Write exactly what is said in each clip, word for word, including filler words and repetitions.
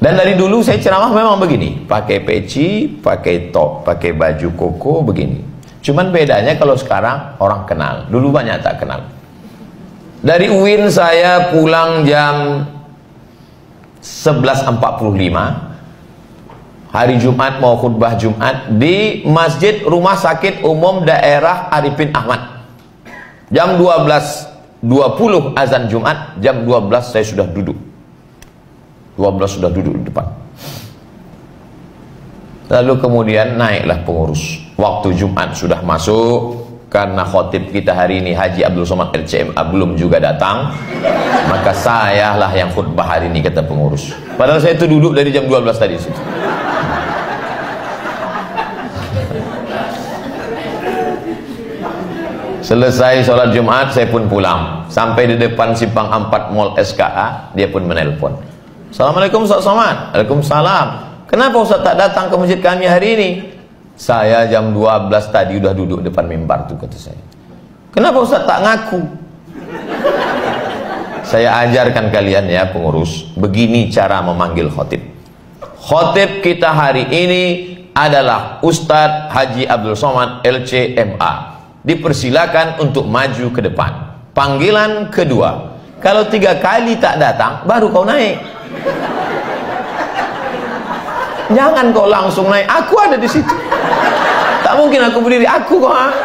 Dan dari dulu saya ceramah memang begini, pakai peci, pakai top, pakai baju koko begini. Cuman bedanya kalau sekarang orang kenal, dulu banyak tak kenal. Dari U I N saya pulang jam sebelas empat puluh lima, hari Jumat mau khutbah Jumat di Masjid Rumah Sakit Umum Daerah Arifin Ahmad. Jam dua belas dua puluh azan Jumat, jam dua belas saya sudah duduk. dua belas sudah duduk di depan. Lalu kemudian naiklah pengurus. Waktu Jumat sudah masuk, karena khotib kita hari ini Haji Abdul Somad L C M A belum juga datang, maka saya lah yang khutbah hari ini, kata pengurus. Padahal saya itu duduk dari jam dua belas tadi situ. Selesai sholat Jumat saya pun pulang. Sampai di depan Simpang empat Mall S K A, dia pun menelpon. Assalamualaikum Ustaz Somad. Waalaikumsalam. Kenapa Ustaz tak datang ke masjid kami hari ini? Saya jam dua belas tadi udah duduk depan mimbar tuh, kata saya. Kenapa Ustaz tak ngaku? Saya ajarkan kalian ya pengurus, begini cara memanggil khotib. Khotib kita hari ini adalah Ustadz Haji Abdul Somad L C M A. Dipersilakan untuk maju ke depan. Panggilan kedua, kalau tiga kali tak datang, baru kau naik. Jangan kau langsung naik. Aku ada di situ. Tak mungkin aku berdiri. Aku kok. Ha?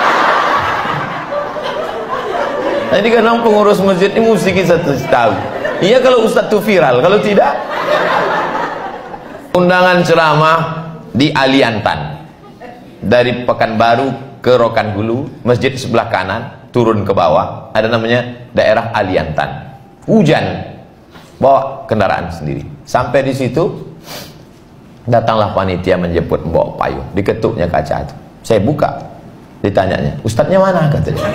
Jadi kadang pengurus masjid ini mesti kita tahu. Iya kalau Ustadz itu viral. Kalau tidak, undangan ceramah di Aliantan. Dari Pekanbaru ke Rokan Hulu, masjid sebelah kanan, turun ke bawah, ada namanya daerah Aliantan. Hujan, bawa kendaraan sendiri. Sampai di situ, datanglah panitia menjemput, membawa payung, diketuknya kaca itu. Saya buka, ditanyanya, Ustadznya mana, katanya.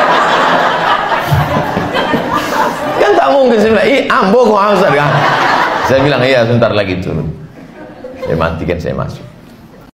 Kan tak mungkin saya bilang, ih ambo kok Ustadz kan. Saya bilang, iya sebentar lagi turun. Saya matikan, saya masuk.